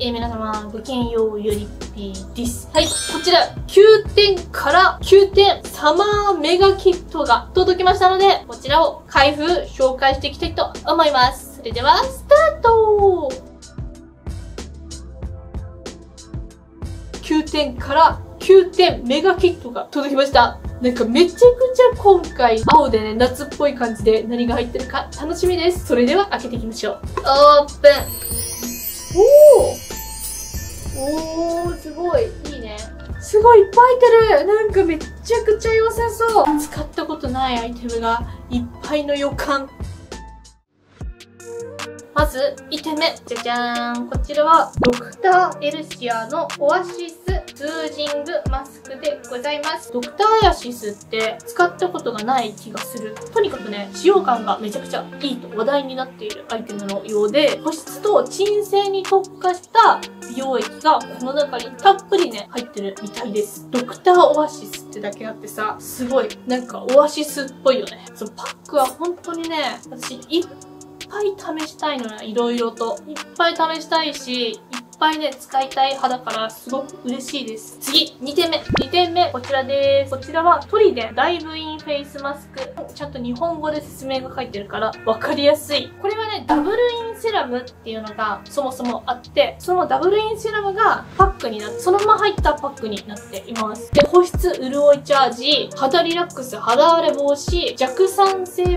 皆様、ごきげんよう、ゆりっぴーです。はい、こちら、9点から9点サマーメガキットが届きましたので、こちらを開封、紹介していきたいと思います。それでは、スタート！9点から9点メガキットが届きました。なんかめちゃくちゃ今回青でね、夏っぽい感じで何が入ってるか楽しみです。それでは開けていきましょう。オープン。おー、すごい。いいね。すごいいっぱい入ってる。なんかめっちゃくちゃ良さそう。使ったことないアイテムがいっぱいの予感。まず、1点目。じゃじゃーん。こちらは、ドクターエルシアのオアシススージングマスクでございます。ドクターエアシスって使ったことがない気がする。とにかくね、使用感がめちゃくちゃいいと話題になっているアイテムのようで、保湿と鎮静に特化した美容液がこの中にたっぷりね、入ってるみたいです。ドクターオアシスってだけあってさ、すごい、なんかオアシスっぽいよね。そう、パックは本当にね、私いっぱい試したいのね、いろいろと。いっぱい試したいし、いっぱいね、使いたい派だからすごく嬉しいです。次、2点目。2点目、こちらです。こちらはトリデンダイブインフェイスマスク。ちゃんと日本語で説明が書いてるから分かりやすい。これはね、ダブルインセラムっていうのがそもそもあって、そのダブルインセラムがパックになって、そのまま入ったパックになっています。で、保湿、潤いチャージ、肌リラックス、肌荒れ防止、弱酸性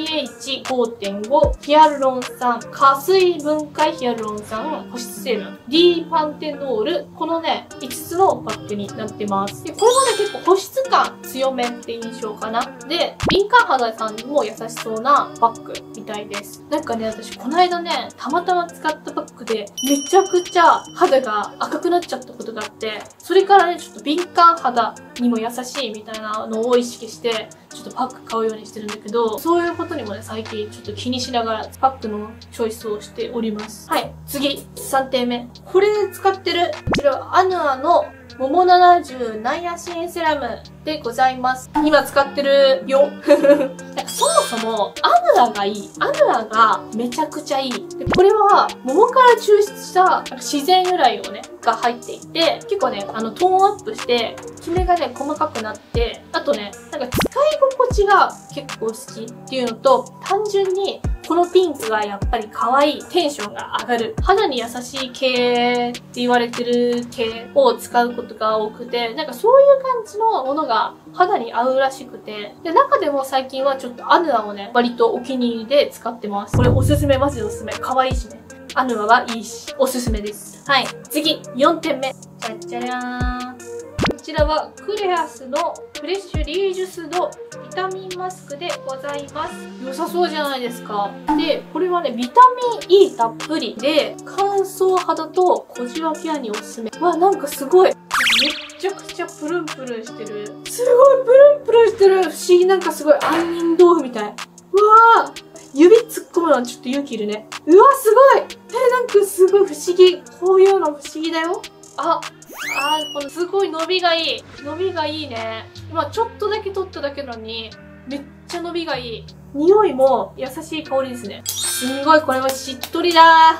pH5.5、ヒアルロン酸、加水分解ヒアルロン酸、保湿成分、D パンテノール、このね、5つのパックになってます。で、これはね、結構保湿感強めって印象かな。で、敏感肌さんにも優しそうなパックみたいです。なんかね、私この間ね、たまたま使ったパックで、めちゃくちゃ肌が赤くなっちゃったことがあって、それからね、ちょっと敏感肌にも優しいみたいなのを意識して、ちょっとパック買うようにしてるんだけど、そういうことにもね、最近ちょっと気にしながらパックのチョイスをしております。はい。次、3点目。これ使ってる、こちらはアヌアの桃70ナイアシンセラムでございます。今使ってるよ。そもそも、アヌアがいい。アヌアがめちゃくちゃいい。で、これは、桃から抽出した自然由来をね、が入っていて、結構ね、トーンアップして、キメがね、細かくなって、あとね、なんか使い心地が結構好きっていうのと、単純に、このピンクがやっぱり可愛い、テンションが上がる。肌に優しい系って言われてる系を使うことが多くて、なんかそういう感じのものが肌に合うらしくて、で、中でも最近はちょっとアヌアをね、割とお気に入りで使ってます。これおすすめ、マジでおすすめ。可愛いしね。アヌアはいいし、おすすめです。はい。次、4点目。じゃっちゃりゃーん。こちらはクレアスのフレッシュリージュスドビタミンマスクでございます。良さそうじゃないですか。で、これはね、ビタミン E たっぷりで、乾燥肌と小じわケアにおすすめ。わ、なんかすごい。めっちゃくちゃプルンプルンしてる。すごいプルンプルンしてる。不思議、なんかすごい杏仁豆腐みたい。うわー。指突っ込むのはちょっと勇気いるね。うわ、すごい。なんかすごい不思議。こういうの不思議だよ。このすごい伸びがいい。伸びがいいね。今ちょっとだけ取っただけなのに、めっちゃ伸びがいい。匂いも優しい香りですね。すんごい、これはしっとりだ。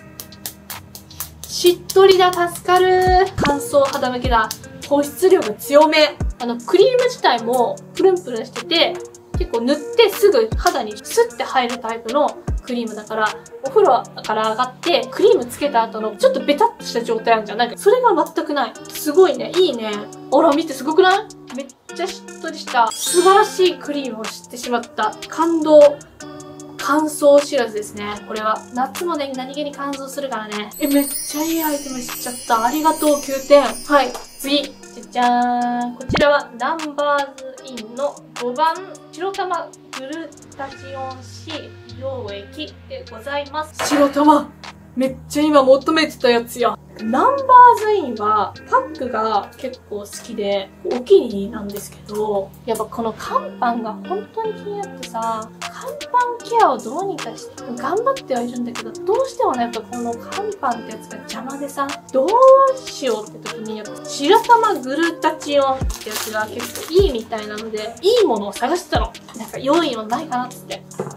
しっとりだ、助かる。乾燥肌向けだ。保湿量が強め。クリーム自体もプルンプルンしてて、結構塗ってすぐ肌にスッて入るタイプのクリームだから、お風呂から上がってクリームつけた後のちょっとベタっとした状態あるじゃん。なんかそれが全くない。すごいね。いいね。ほら見て、すごくない？めっちゃしっとりした素晴らしいクリームを知ってしまった。感動。乾燥知らずですね。これは。夏もね、何気に乾燥するからね。めっちゃいいアイテム知っちゃった。ありがとう、9点。はい。次。じゃじゃーん。こちらは、ナンバーズインの5番、白玉グルタチオン C 美容液でございます。白玉めっちゃ今求めてたやつや。ナンバーズインはパックが結構好きでお気に入りなんですけど、やっぱこの乾パンが本当に気になってさ、乾パンケアをどうにかして頑張ってはいるんだけど、どうしてもね、やっぱこの乾パンってやつが邪魔でさ、どうしようって時にやっぱ白玉グルタチオンってやつが結構いいみたいなので、いいものを探してたの。なんか良いのないかなっつって。そん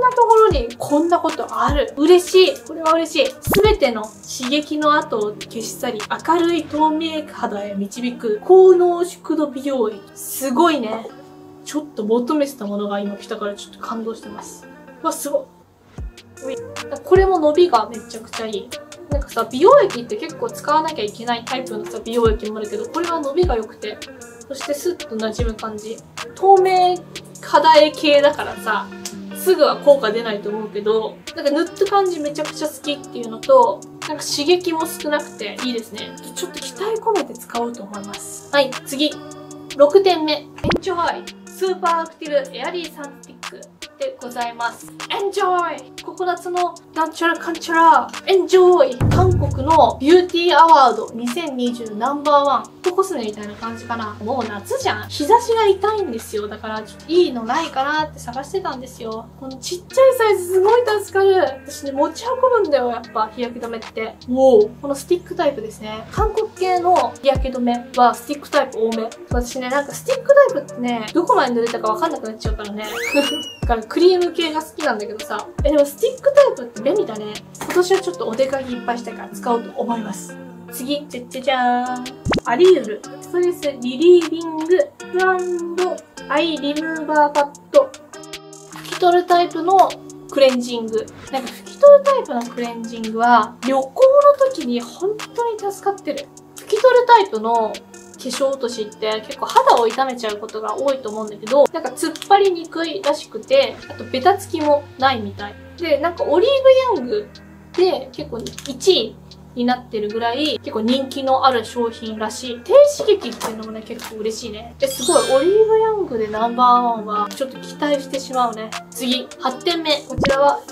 なところにこんなことある。嬉しい。これは嬉しい。すべての刺激の跡を消し去り、明るい透明肌へ導く高濃縮度美容液。すごいね。ちょっと求めてたものが今来たからちょっと感動してます。うわ、すごい。これも伸びがめちゃくちゃいい。なんかさ、美容液って結構使わなきゃいけないタイプのさ、美容液もあるけど、これは伸びが良くて、そしてスッと馴染む感じ。透明肌絵系だからさ、すぐは効果出ないと思うけど、なんか塗った感じめちゃくちゃ好きっていうのと、なんか刺激も少なくていいですね。ちょっと期待込めて使おうと思います。はい、次。6点目。エンジョイスーパーアクティブエアリーサンスティックでございます。エンジョイココナッツのなんちゃらかんちゃらエンジョイ韓国のビューティーアワード2020ナンバーワン。コスメみたいな感じかな。もう夏じゃん。日差しが痛いんですよ。だからちょっといいのないかなって探してたんですよ。このちっちゃいサイズすごい助かる。私ね、持ち運ぶんだよ、やっぱ日焼け止めって。このスティックタイプですね。韓国系の日焼け止めはスティックタイプ多め。私ね、なんかスティックタイプってね、どこまで塗れたかわかんなくなっちゃうからね。だからクリーム系が好きなんだけどさ。でもスティックタイプって便利だね。今年はちょっとお出かけいっぱいしたいから使おうと思います。次、じゃじゃじゃーん。アリウルストレスリリービングフランドアイリムーバーパッド。拭き取るタイプのクレンジング。なんか拭き取るタイプのクレンジングは旅行の時に本当に助かってる。拭き取るタイプの化粧落としって結構肌を痛めちゃうことが多いと思うんだけど、なんか突っ張りにくいらしくて、あとベタつきもないみたい。で、なんかオリーブヤングで結構1位になってるぐらい結構人気のある商品らしい。低刺激っていうのもね、結構嬉しいね。すごい、オリーブヤングでナンバーワンはちょっと期待してしまうね。次、8点目。こちらは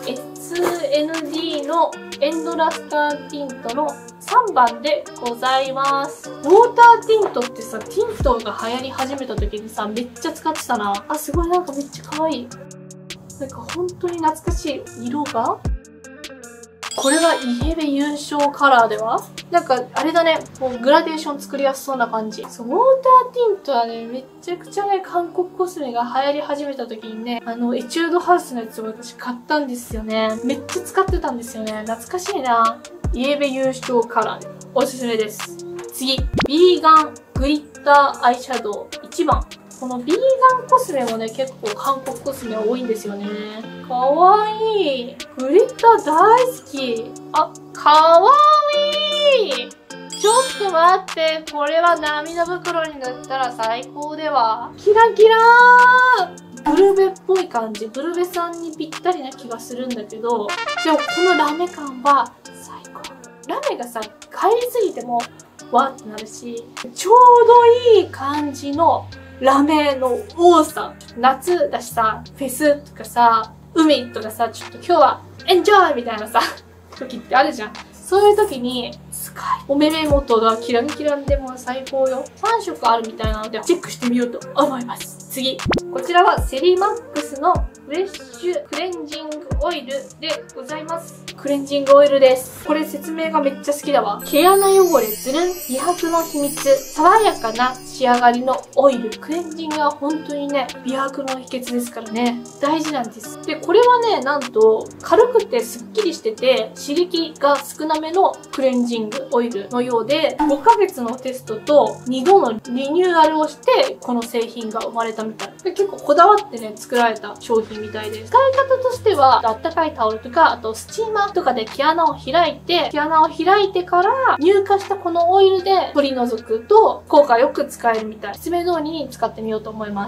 SND のエンドラスターティントの3番でございます。ウォーターティントってさ、ティントが流行り始めた時にさ、めっちゃ使ってたな。あ、すごい、なんかめっちゃ可愛い。なんか本当に懐かしい色が。これがイエベ優勝カラーではなんか、あれだね。もうグラデーション作りやすそうな感じ。そう、ウォーターティントはね、めちゃくちゃね、韓国コスメが流行り始めた時にね、エチュードハウスのやつを私買ったんですよね。めっちゃ使ってたんですよね。懐かしいな。イエベ優勝カラーでおすすめです。次、ビーガングリッターアイシャドウ1番。このビーガンコスメもね、結構韓国コスメ多いんですよね。かわいい。グリッター大好き。あ、かわいい。ちょっと待って。これは涙袋に塗ったら最高では。キラキラー。ブルベっぽい感じ。ブルベさんにぴったりな気がするんだけど、でもこのラメ感は最高。ラメがさ、入りすぎてもわーってなるし、ちょうどいい感じのラメの多さ。夏だしさ、フェスとかさ、海とかさ、ちょっと今日はエンジョイみたいなさ、時ってあるじゃん。そういう時に、スカイ。お目元がキランキランでも最高よ。3色あるみたいなので、チェックしてみようと思います。次。こちらはセリマックスのフレッシュクレンジングオイルでございます。クレンジングオイルです。これ説明がめっちゃ好きだわ。毛穴汚れ、つるん、美白の秘密、爽やかな仕上がりのオイル。クレンジングは本当にね、美白の秘訣ですからね。大事なんです。で、これはね、なんと、軽くてスッキリしてて、刺激が少なめのクレンジングオイルのようで、5ヶ月のテストと2度のリニューアルをして、この製品が生まれたみたい。で、結構こだわってね、作られた商品みたいです。使い方としては、あったかいタオルとか、あとスチーマーとかで毛穴を開いてから乳化したこのオイルで取り除くと効果よく使えるみたい。説明通りに使ってみようと思います。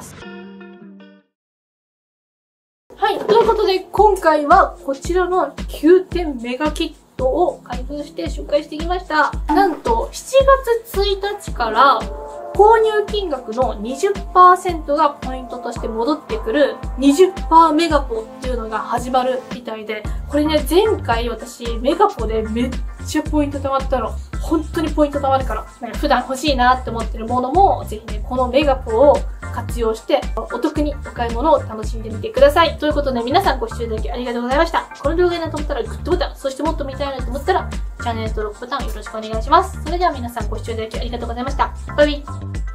はい。ということで、今回はこちらの9点メガキットを開封して紹介してきました。なんと、7月1日から購入金額の 20% がポイントとして戻ってくる20%メガポっていうのが始まるみたいで、これね、前回私メガポでめっちゃポイント貯まったの。本当にポイント貯まるから。普段欲しいなって思ってるものも、ぜひね、このメガポを活用して、お得にお買い物を楽しんでみてください。ということで、皆さんご視聴いただきありがとうございました。この動画になと思ったらグッドボタン、そしてもっと見たいなと思ったら、チャンネル登録ボタンよろしくお願いします。それでは皆さんご視聴いただきありがとうございました。バイビー。